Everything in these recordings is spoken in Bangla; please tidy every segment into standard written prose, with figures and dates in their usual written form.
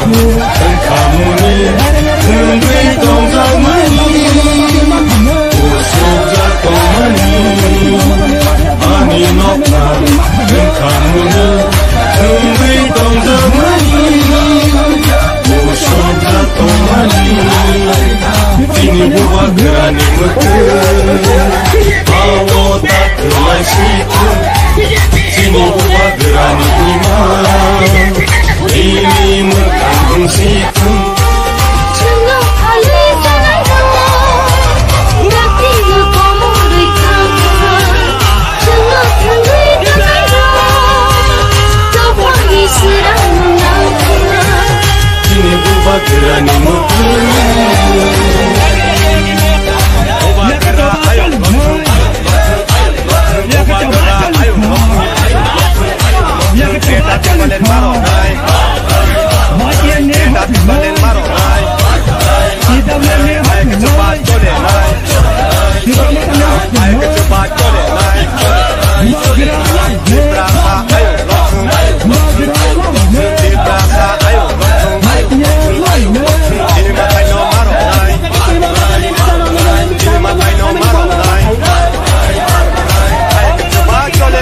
ओंखामुनि थोंब्रै दंजामानि उसुजाथमानि आनि नखा ओंखामुनि थोंब्रै दंजामानि उसुजाथमानि दिनै बबा गोरानि मोखै आवता थोलासिखो दिनै बबा गोरानि इमा ini mekang situ Cuma kali jangan kau Nanti kamu berikan Cuma kali jangan kau Coba diserang menangkan Ini buba gerani mekang Buba gera ayo Buba gera ayo Kita balen maro Kita balen maro Ayo cepat boleh Ayo cepat boleh Di belakang ayo Di belakang ayo Ini matai no maro Ini matai no maro Ayo cepat boleh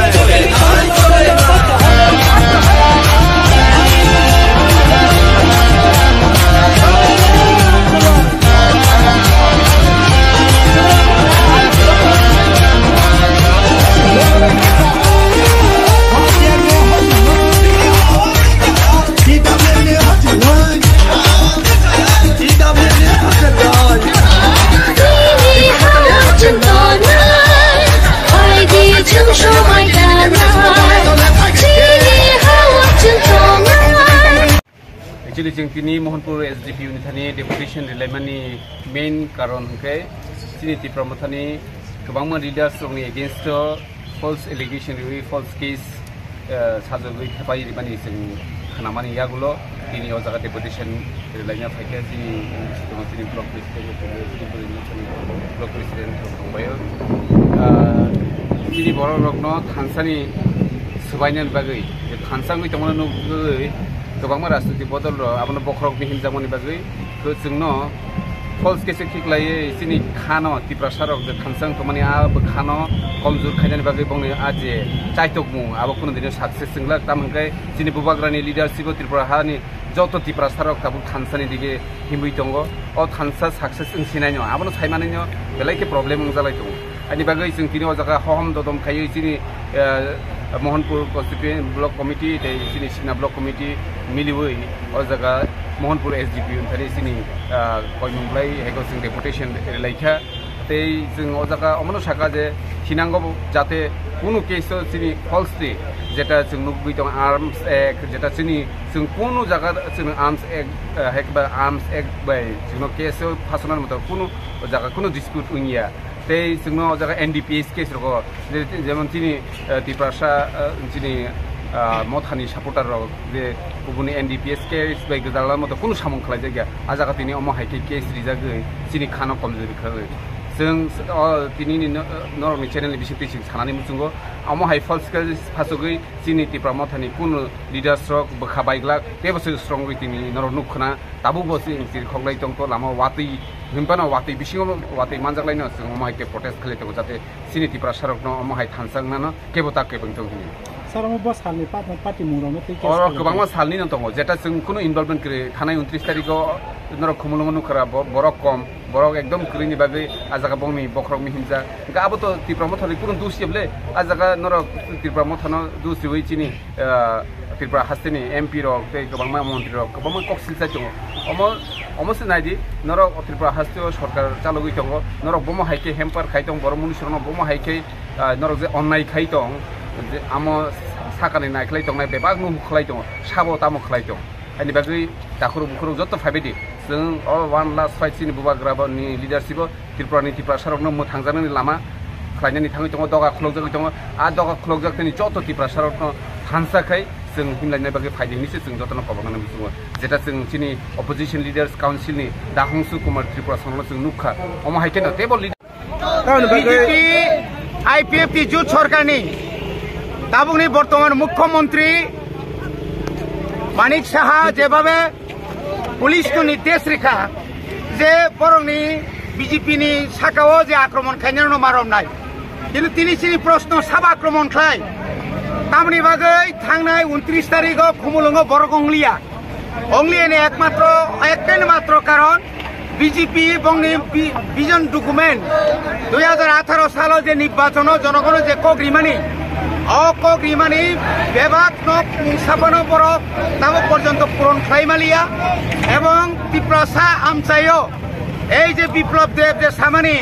Actually, jeng kini Mohanpur SDPU ni thani deputation relaimani main karon hangke sini ti promothani kebangma leaders ongni against false allegation ri false case sajogui khapai ribani sing khanamani yagulo tini o jaga deputation relaimya phaike sini block president thongbayo sini borok rokno thansani subainan bagai thansangui tomano nugui गोबां राजनीति बदल आपन बखरक बिहिन जामनि बागै खो जोंनो फल्स केस खिखलायै सिनि खानो तिप्रासारक जे थांसां तमानि आ खानो कमजोर खायनानि बागै बंनि आजे चाइतक मु आबो कुनो दिन सक्सेस जोंला तामंगाय सिनि बुबाग्रानि लिडारशिप त्रिपुरा हानि जत तिप्रासारक ताबु थांसानि दिगे हिमबै दंगो अ थांसा सक्सेस जों सिनायनो आबनो सायमानिनो बेलायके प्रब्लेम जालाय दं आनि बागै जों तिनि अजागा हहम ददम खायै सिनि Mohanpur Constituent Block Committee, sini Sina Block Committee, Miliwui, Ozaga, Mohanpur SDPU, tadi sini koi mumbai, hego sing deputation laika, tei sing Ozaga, omano saka je, hinanggo jate, punu case sini false ti, jeta sing nukbi tong arms act, jeta sini sing punu jaga sing arms act, hekba arms act by, sing no case pasonan motor punu, Ozaga kuno dispute unya. Tei semua jaga NDPS case roko, zaman sini tiprasa sini mothani supporter rok, je kubuni NDPS case baik dalam motor kuno samung kelai jaga, aja kat ini omah haiki case dijaga, sini khano komjuri kelai. Seng tini ni norok ni channel ni bisiti sing sanani musungo, omah hai false case pasogui sini tipra mothani kuno leaders rok berkabai gelak, teba sih strong tini norok nukhna, tabu bosi sini khoglai tongko lama wati Himpana wati bisingo wati manjak lainnya semua mai ke protes kali tu jate sini tipra sarok no mai thansang nana kebota kebeng tongni. Sarang bos halni parti murano tu. Orang kebangma salni nontongo. Jeta sing kuno involvement kiri. Thana 29 tariko norok khumulumanu kara borok kom borok ekdom kiri ni bagai ajaga bongni bokrok mi himja. Ga abo to tipra mothali kuno dusi ble ajaga norok tipra mothano dusi wei chini Tripura Hastini MP rok tei kebangma montri rok kebangma koksilsa chongo. Omo senadi norok Tripura Hastio sorkar chalogui tongo norok bomo haike hamper khaitong boro munisrono bomo haike norok je onnai khaitong je amo sakani nai khlaitong nai bebag nu khlaitong sabo tamo khlaitong ani bagui takuru bukuru jotto fabedi जों one last fight sini bubagrabani leadership Tripura ni Tripura sarokno mo thangjanani lama khlainani thangi tongo doga khlogjak tongo a doga khlogjak tini jotto Tripura sarokno thansakai जों हिमलायनाय बागै फाइदिंनिसो जों जतन कबागाना बिसुङो जेटा जों सिनि अपोजिशन लीडर्स काउंसिल नि दाहंसु कुमार त्रिपुरा संगल जों नुखा अमा हाइकेन टेबल बीजेपी आईपीएफ की जुट सरकारनि दाबुंनि बर्तमान मुख्यमंत्री মানিক সাহা যেভাবে পুলিশকে নির্দেশ রেখা যে বরংনি বিজেপিনি শাখাও যে আক্রমণ খাইনানো মারম নাই কিন্তু তিনি প্রশ্ন সাবা আক্রমণ খাই তামনি বাগै थांनाय 29 তারিখও খুমুলুঙ্গ বড় অংলিয়ানি একটাই মাত্র কারণ বিজেপি বংনি ভিজন ডকুমেন্ট 2018 সালে যে নির্বাচন জনগণ যে কগ্রিমানি অকগ্রিমানি বেবাক নক মুংসাপানো বড় তাও পর্যন্ত পূরণ খাইমালিয়া এবং ত্রিপ্রাসা আমচাইও এই যে বিপ্লব দেব যে সামানি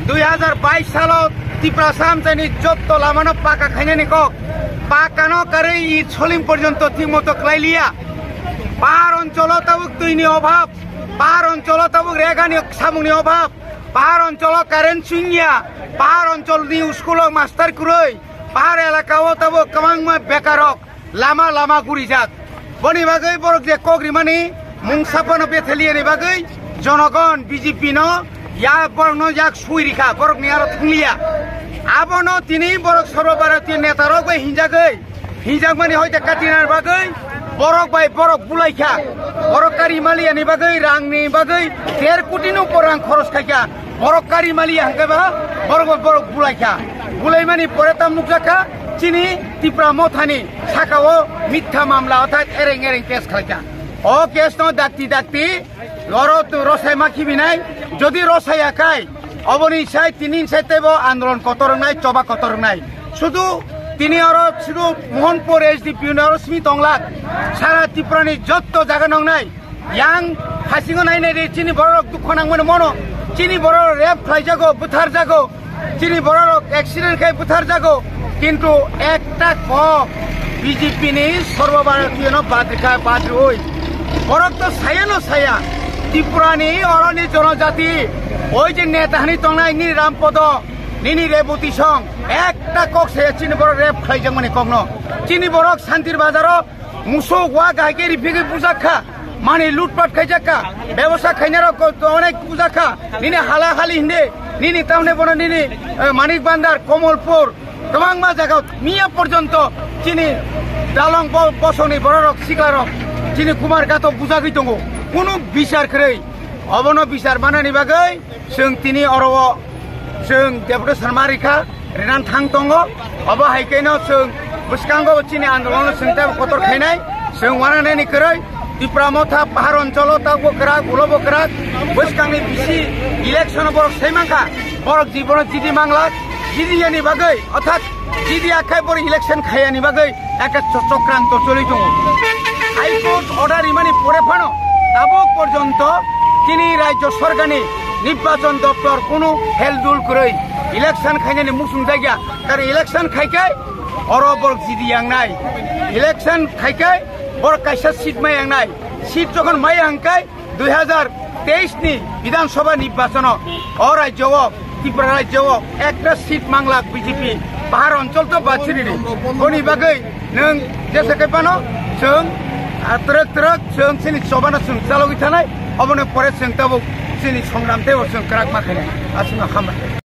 2022 সালত ত্রিপ্রাসা আমচাইনি যত লামানো পাকা খাইনানি কক পাকানো কারে ই ছলিম পর্যন্ত ঠিকমতো ক্লাইলিয়া পাহাড় অঞ্চল তাবুক দুইনি অভাব পাহাড় অঞ্চল তাবুক রেগানি সামুনি অভাব পাহাড় অঞ্চল কারেন্ট সুইয়া পাহাড় অঞ্চলনি স্কুল মাস্টার কুরৈ পাহাড় এলাকাও তাবুক কামাংমা বেকারক লামা লামা গুড়ি যাক বনি বাগৈ বরক যে কগ্রিমানি মুংসাপানো বেথেলিয়ানি বাগৈ জনগণ বিজেপি ন ইয়া বরং যাক সুই রেখা বরক নিয়ার থাংলিয়া আবনো তিনি বরক সর্বভারতীয় নেতারক বাই হিজাক মানে হয়তো কাটিনার বাগৈ বরক বাই বরক বুলাইখা বরক কারি মালিয়ানি বাগৈ রাংনি বাগৈ 1.5 কোটি উপর রাং খরচ খাইখা বরক কারি মালিয়া হাঙ্গাবা বরক বুলাইখা বুলাই মানে পরে তাম মুখজাখা চিনি ত্রিপুরা মথানি শাখাও মিথ্যা মামলা অর্থাৎ এরেং কেস খাইখা ও কেস ন ডাক্তি রসাই মাখিবি নাই যদি রসাই আকাই অবনী সাই তিনি সাইতেব আন্দোলন কতর নাই চবা কতর নাই শুধু তিনি আরো শুধু মোহনপুর এসডিপি স্মিত অংলাক সারা ত্রিপুরানি যত জায়গা নং নাই ইয়াং হাসিঙ্গ নাই নাই চিনি বড় দুঃখ নাংমনে মনো চিনি বড় রেপ খাই যাগো বুথার যাগো চিনি বড় অ্যাক্সিডেন্ট খাই বুথার যাগো কিন্তু একটা বিজেপি নি সর্বভারতীয় বাদ ওই বরক তো ছায়া ত্রিপুরানি অরণি জনজাতি ওই যে নেতাহানি তংনাই নি রামপদ নিনি রেবতী সং একটা কক সে চিনি বড় রেপ খাইজাং মানে কগ্ন চিনি বড় শান্তির বাজারও মুসো ওয়া গাইকে রিফিকে পূজা খা মানে লুটপাট খাইজাকা ব্যবসা খাইনার অনেক পূজা খা নিনি হালাহালি হিন্দে নিনি তামনে বড় নিনি মানিক বান্দার কমলপুর গোবাংমা জায়গা মিয়া পর্যন্ত চিনি দালং বসনি বড় রক সিকলারক চিনি কুমার গাত পূজা গিতঙ্গ কোনো বিচার করে অবন বিচার বানানি বাগৈ जों তিনি অরব जों देबुद शर्मा रेखा रेनान थां दङ अब हाइकेनो जों बुसकांगो चिनि आन्दोलन जों ता कतर खाइनाय जों वानानायनि करै ত্রিপুরা মथा पाहाड़ অঞ্চল ता बकरा गुलो बकरा बुसकांनि बिसि इलेक्शन बरक सैमांखा बरक जीवन जिदि मांगला जिदियानि बागै अर्थात जिदि आखाय बर इलेक्शन खायानि बागै एका चक्रांत चलि दङ हाइकोर्ट अर्डार इमानि परे फानो दाबो पर्यन्त তিনি রাজ্য সরকারি নির্বাচন দপ্তর কোনো হেলদুল করে ইলেকশন খাইনানি মুসুম জায়গা কারণ ইলেকশন খাইকাই অরবর জিদি নাই ইলেকশন খাইকাই বড় কাইসা সিট মাই নাই সিট যখন মাই হাঙ্কাই 2023 নি বিধানসভা নির্বাচন অ রাজ্য ত্রিপুরা রাজ্য একটা সিট মাংলা বিজেপি পাহাড় অঞ্চল তো বাছিনি কোনি বাগৈ নং যেসে কাইপানো जों ट्रक जों सिनि सबाना जों चालुबाय थानाय अबनो परे जों ताबो जोंनि संग्राम देव जों क्राक माखायनाय आसिमा खामबाय